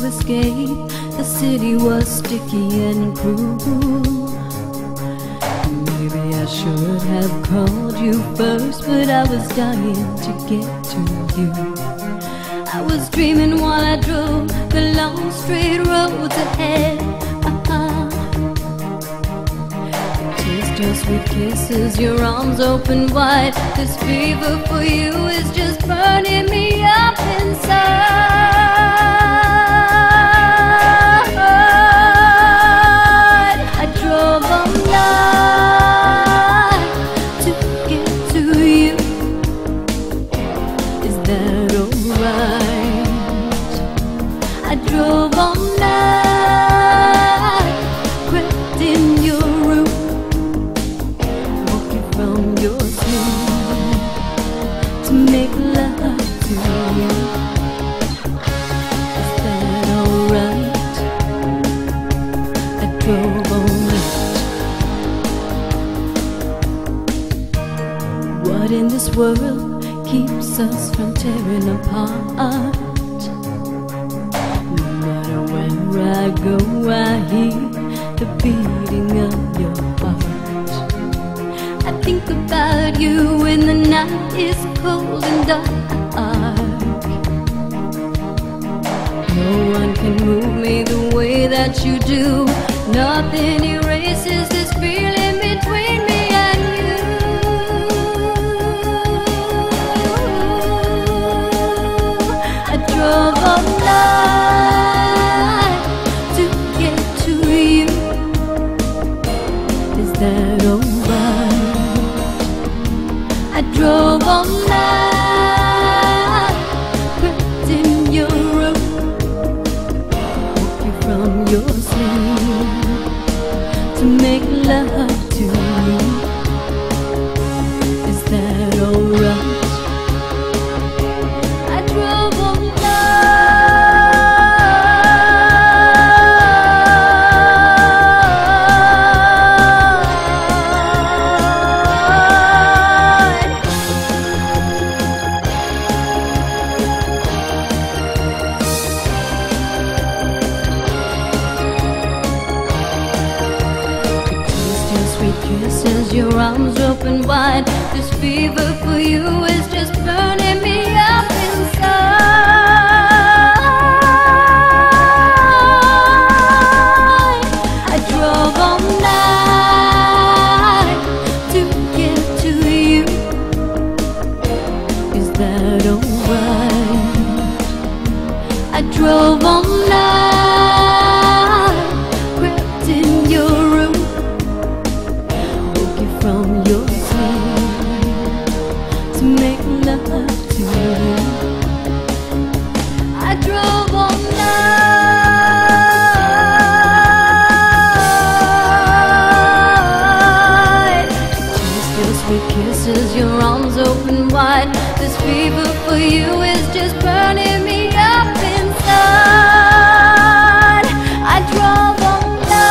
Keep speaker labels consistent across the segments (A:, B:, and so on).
A: escape. The city was sticky and cruel. Maybe I should have called you first, but I was dying to get to you. I was dreaming while I drove the long straight roads ahead. Taste your sweet kisses, your arms open wide. This fever for you is just burning me up inside. I drove all night to get to you. Is that alright? I drove all night, crept in your room, woke you from your sleep to make love to you. Is that alright? I drove all night. What in this world keeps us from tearing apart? No matter where I go, I hear the beating of your heart. I think about you when the night is cold and dark. No one can move me the way that you do. Nothing erases this feeling between me and you. I drove all night to get to you. Is that alright? I drove all night, crept in your room, woke you from your sleep to make love to you. Is that alright? I drove all kisses, your arms open wide. This fever for you is just burning me up inside. I drove all night to get to you. Is that alright? I drove all night, crept in your room, from your sleep to make love to you. I drove all night. Taste your sweet kisses, your arms open wide. This fever for you is just burning me up inside. I drove all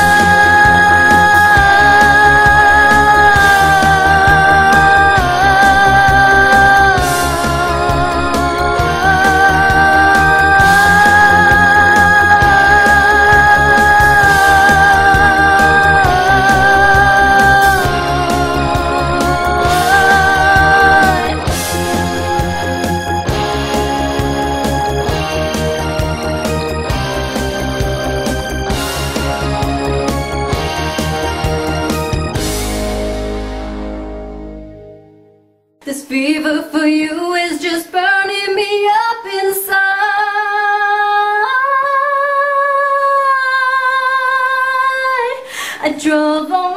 A: This fever for you is just burning me up inside. I drove on